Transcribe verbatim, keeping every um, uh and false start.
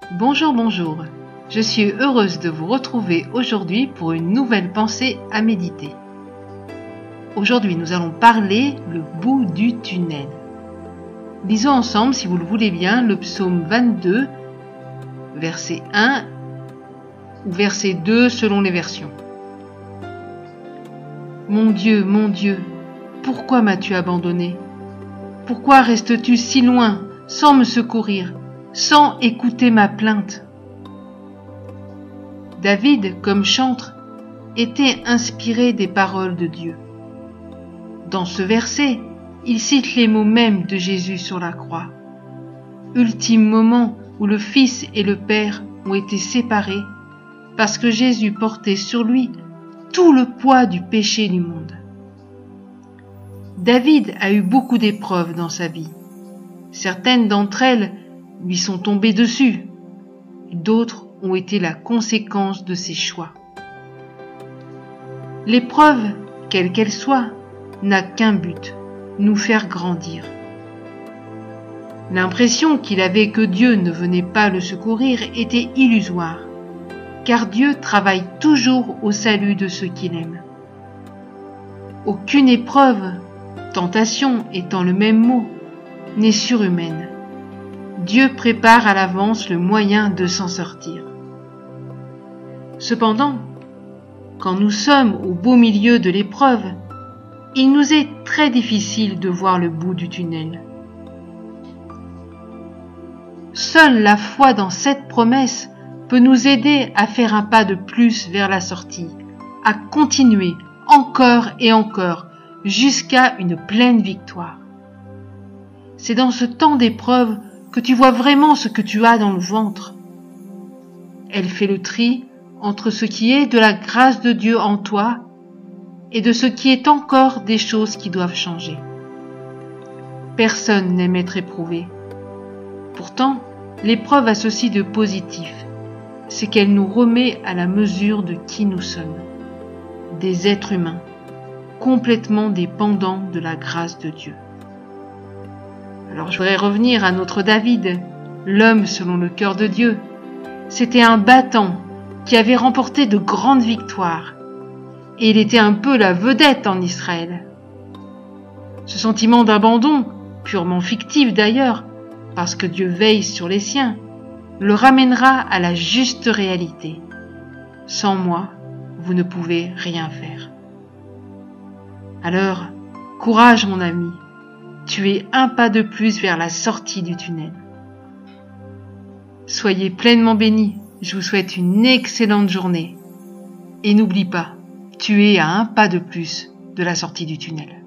Bonjour, bonjour. Je suis heureuse de vous retrouver aujourd'hui pour une nouvelle pensée à méditer. Aujourd'hui, nous allons parler le bout du tunnel. Lisons ensemble, si vous le voulez bien, le psaume vingt-deux, verset un ou verset deux selon les versions. Mon Dieu, mon Dieu, pourquoi m'as-tu abandonné? Pourquoi restes-tu si loin, sans me secourir, sans écouter ma plainte? David, comme chantre, était inspiré des paroles de Dieu. Dans ce verset, il cite les mots mêmes de Jésus sur la croix. Ultime moment où le Fils et le Père ont été séparés parce que Jésus portait sur lui tout le poids du péché du monde. David a eu beaucoup d'épreuves dans sa vie. Certaines d'entre elles lui sont tombées dessus, d'autres ont été la conséquence de ses choix. L'épreuve, quelle qu'elle soit, n'a qu'un but, nous faire grandir. L'impression qu'il avait que Dieu ne venait pas le secourir était illusoire, car Dieu travaille toujours au salut de ceux qu'il aime. Aucune épreuve, tentation étant le même mot, n'est surhumaine. Dieu prépare à l'avance le moyen de s'en sortir. Cependant, quand nous sommes au beau milieu de l'épreuve, il nous est très difficile de voir le bout du tunnel. Seule la foi dans cette promesse peut nous aider à faire un pas de plus vers la sortie, à continuer encore et encore jusqu'à une pleine victoire. C'est dans ce temps d'épreuve que tu vois vraiment ce que tu as dans le ventre. Elle fait le tri entre ce qui est de la grâce de Dieu en toi et de ce qui est encore des choses qui doivent changer. Personne n'aime être éprouvé. Pourtant, l'épreuve a ceci de positif, c'est qu'elle nous remet à la mesure de qui nous sommes, des êtres humains, complètement dépendants de la grâce de Dieu. Alors je voudrais revenir à notre David, l'homme selon le cœur de Dieu. C'était un battant qui avait remporté de grandes victoires, et il était un peu la vedette en Israël. Ce sentiment d'abandon, purement fictif d'ailleurs, parce que Dieu veille sur les siens, le ramènera à la juste réalité. Sans moi, vous ne pouvez rien faire. Alors, courage mon ami, tu es un pas de plus vers la sortie du tunnel. Soyez pleinement bénis, je vous souhaite une excellente journée. Et n'oublie pas, tu es à un pas de plus de la sortie du tunnel.